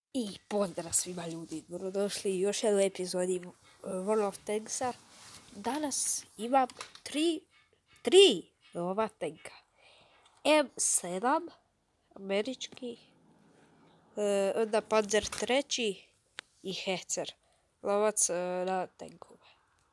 I pozdrav svima ljudi, dobrodošli u još jednu epizodi World of Tanksa. Danas imam tri nova tanka. M7, američki, onda Panzer III i Hecer, lovac na tankove.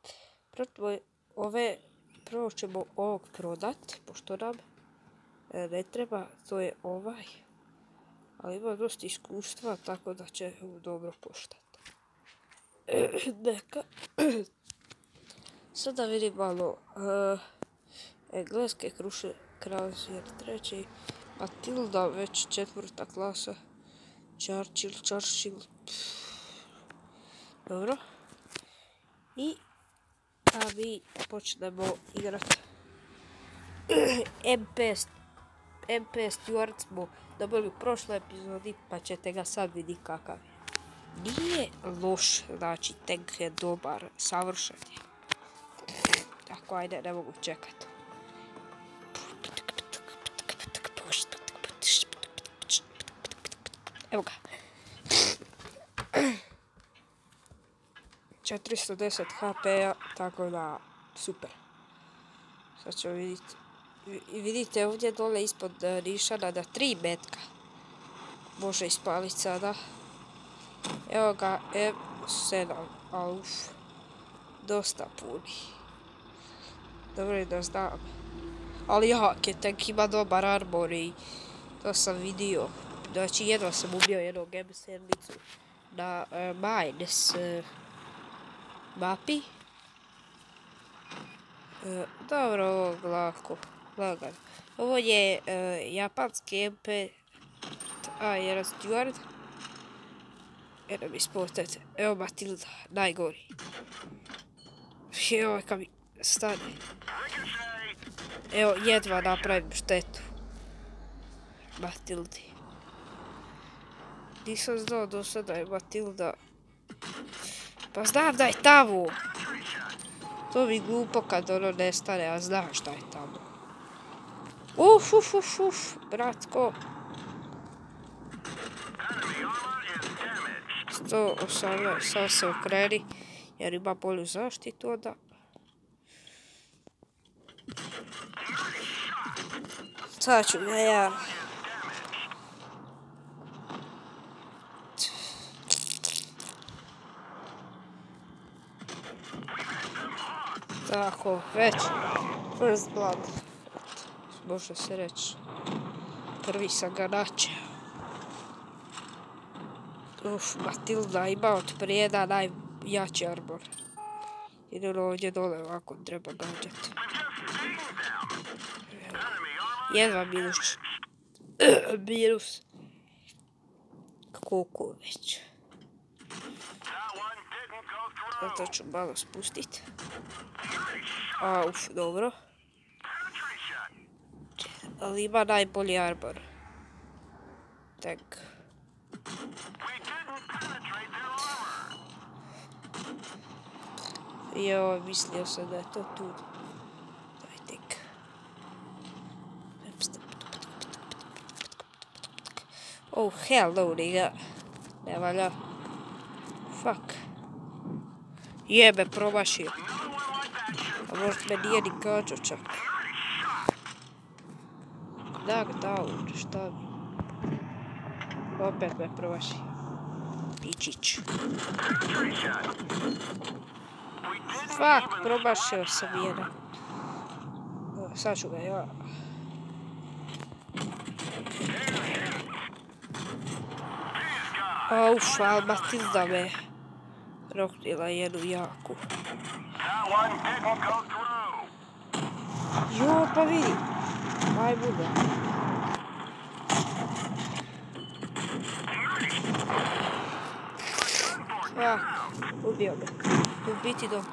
Prvo ćemo ovog prodat, pošto nam ne treba, to je ovaj. Ali ima dosta iskustva, tako da će dobro koštati. Neka. Sada vidim malo engleske Kruše Krauser treći, Matilda već 4. klasa, Churchill. Dobro. I mi počnemo igrati MP Stuart smo dobili u prošloj epizodi, pa ćete ga sad vidjeti kakav je. Nije loš, znači tank je dobar, savršen je. Tako, ajde, ne mogu čekati. Evo ga. 410 HP-a, tako da super. Sad ćemo vidjeti. Vidite ovdje dole ispod nišana da 3 metka može ispaliti sada. Evo ga M7, ali dosta puni. Dobro je da znam. Ali jak je, tank ima dobar armor i to sam vidio. Znači jedva sam ubio jednog M7-icu na Mines mapi. Dobro, ovo lagano. Ovo je japanski MP A1 Stuart. Evo mi spotete. Evo Matilda, najgori. Evo kad mi stane. Evo, jedva napravim štetu Matildi. Nisam znao do sada je Matilda. Pa znam da je tamo. To mi glupo kad ono nestane, a znam šta je tamo. Bratko. 118, sad se okreni, jer ima bolju zaštitu onda. Sad ću ga ja. Tako, već. First blood. Može se reći. Prvi sam ga načeo. Matilda ima od prijeda najjači armor. Idemo ovdje dole, ovako treba gađati. Jedva minus. Koliko već. Zato ću malo spustiti. Dobro. Ali ima najbolji armor. Tank. Joj, mislio sam da je to tu. Daj tank. Oh, hell no, nigga. Ne valja. Fuck. Jebe, promašio. A možda me nije ni kačo čak. Knockdown, šta bi? Opet me promašio. Pičić. Fuck, promašio sam jedan. Sad ću ga ja. Ali Matilda me roknila jednu jaku. Jo, pa vidi. Aj bude. Ubio me. U biti dobro.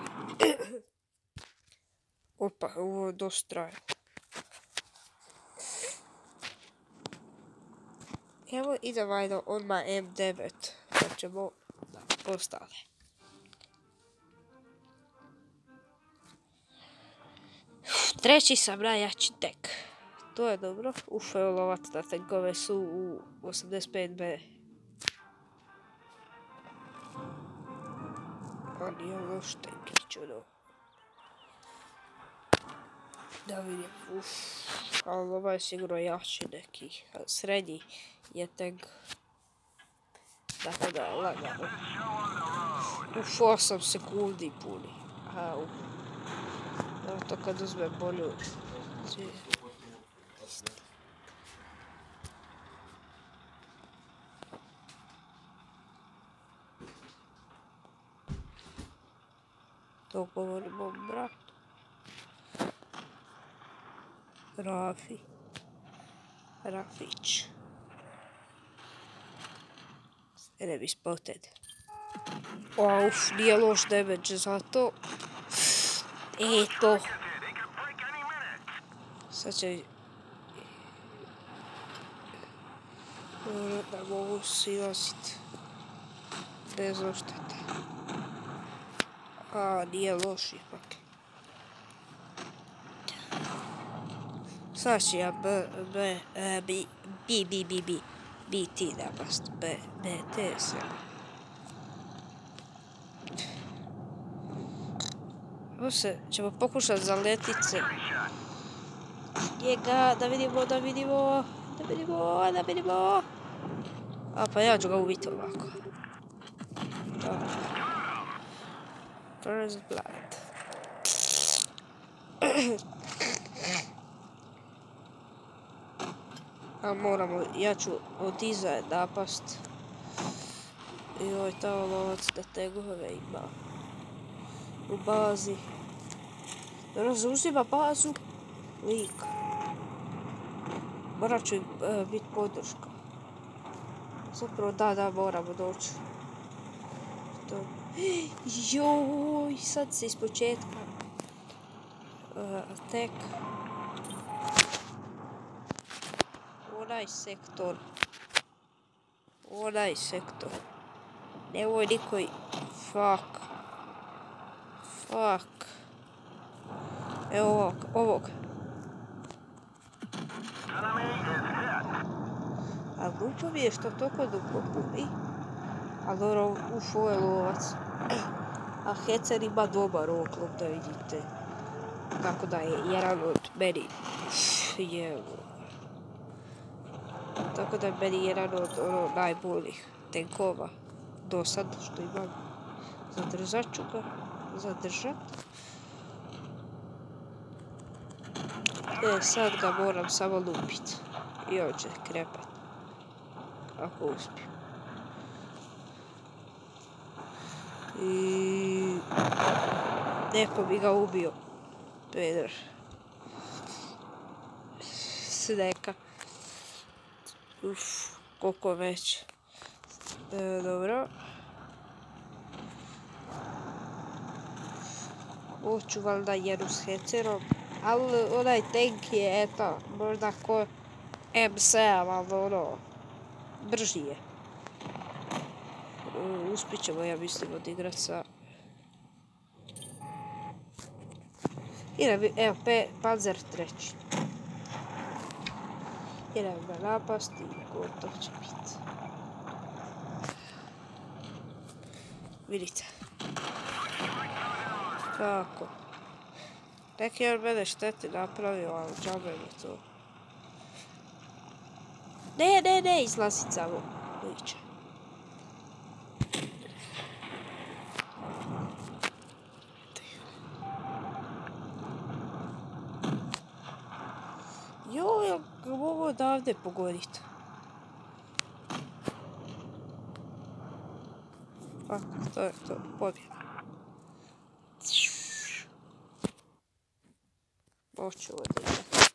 Opa, ovo je dosta trajalo. Evo idem vajno odmah M9, pa ćemo ostale. Treći sam najjači tank. To je dobro. Evo lovac na tankove su u 85B. Pa nije loš taj pričudo. Da vidim, ali ovaj je sigurno jači neki, srednji je tek, tako da lagano. 8 sekundi puni, evo to kad uzme bolju. To govorim o bratu. Rafić. Enemy spotted. Nije loš damage za to. Eto. Sad će... Da mogu silasit. Bez oštete. Nije loš ipak. Sad ću ja BT napast. BT se. Ovo se ćemo pokušat zaletit se. Njega, da vidimo. A pa ja ću ga ubiti ovako. First blood. A moramo, ja ću od iza napast. Joj, tamo lovac da tegove ima. U bazi. Dobro, zauzima bazu. Lik. Morat ću biti podrška. Zapravo da, moramo doći. Joj, sad se iz početka. Tek. Onaj sektor. Nemoj nikoj. Fuck. Evo ovog. A glupo mi je što toliko duplo puni. A dobro, ovo je lovac. A Hecer ima dobar oklop, da vidite. Tako da je jedan od meni. Tako da je meni jedan od najboljih tenkova do sad što imam. Zadržat ću ga. Sad ga moram samo lupit. I on će krepat. Ako uspijem. I... neko bi ga ubio. Peder. Sneka. Koliko već. Dobro. Hoću valjda jednu s Hecerom. Ali onaj tank je, eto, možda ko M7, ali brži je. Uspit ćemo, ja mislim, odigrat sa... Evo, Panzer III. Idemo ga napasti i gotov će biti. Vidite. Kako? Neki je od mene štete napravio, ali džabe mi to. Ne, izlazit samo. Liče. Joj, ja ga mogu odavde pogoditi. To je to, pobjeda. Hoću odigrati.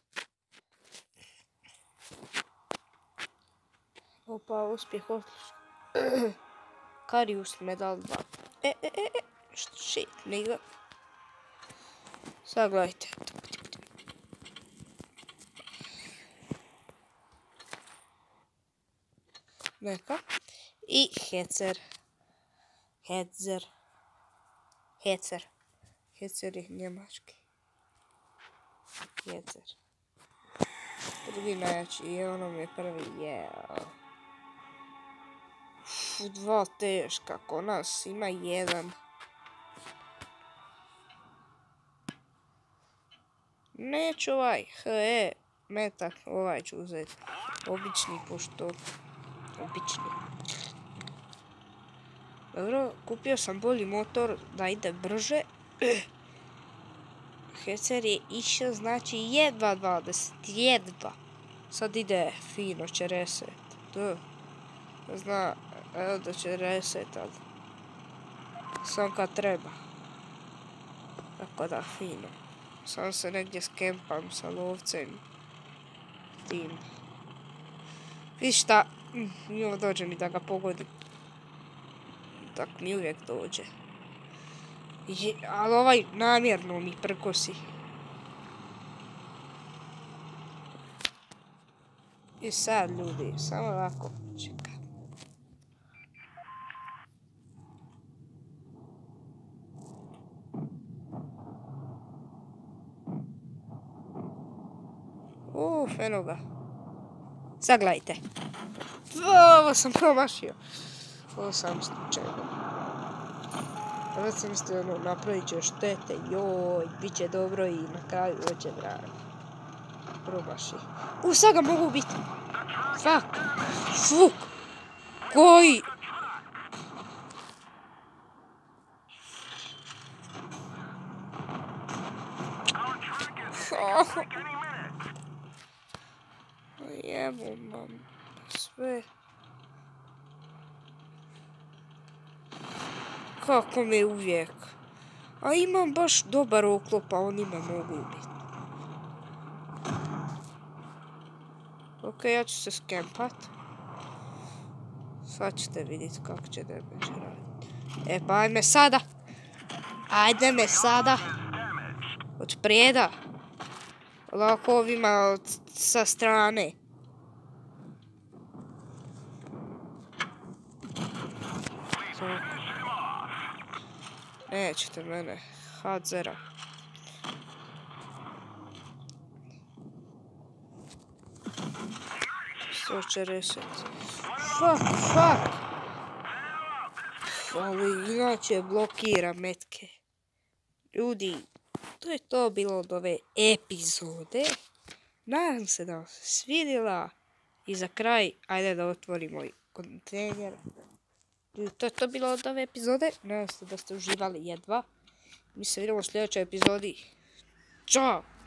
Opa, uspjeh odlično. Karius medal 2. Shit, nigga. Sad gledajte. Neka. I Hecer. Hecer je njemački. Hecer. Drugi najjači i ono mi je prvi. Dva teška, ko nas ima jedan. Neću ovaj, metak, ovaj ću uzeti. Obični, pošto... Obični. Dobro, kupio sam bolji motor da ide brže. Hecer je išao, znači jedva 20, jedva. Sad ide fino, će reset. Zna, evo da će resetat. Sam kad treba. Tako da, fino. Sam se negdje skempam sa lovcem. Tim. Viš šta, ovo dođe mi da ga pogodim. Tak mi uvijek dođe. Ali ovaj namjerno mi prkosi. I sad ljudi, samo ovako čekam. Eno ga. Sad gledajte. Ovo sam promašio. Ovo sam slučajno. Ovo sam mislio, napravit će štete, joj, bit će dobro i na kraju hoće brani. Promaši. Sad ga mogu biti. Fuck. Fuk. Koji? Jevo mam. Sve. Kako me uvijek. A imam baš dobar oklop, a oni me mogu ubiti. Ok, ja ću se skempat. Sad ćete vidjeti kako će damage raditi. Pa ajme sada. Ajde me sada. Od prijeda. Lako ovima sa strane. Nećete mene. Hadzera. Što će reset. Fuck. Ali inače blokira metke. Ljudi, to je to bilo od ove epizode. Nadam se da vam se svidjela. I za kraj, ajde da otvorimo i kontejner. To je to bilo od ove epizode. Nadam se da ste uživali jedva. Mi se vidimo u sljedećoj epizodi. Ćao!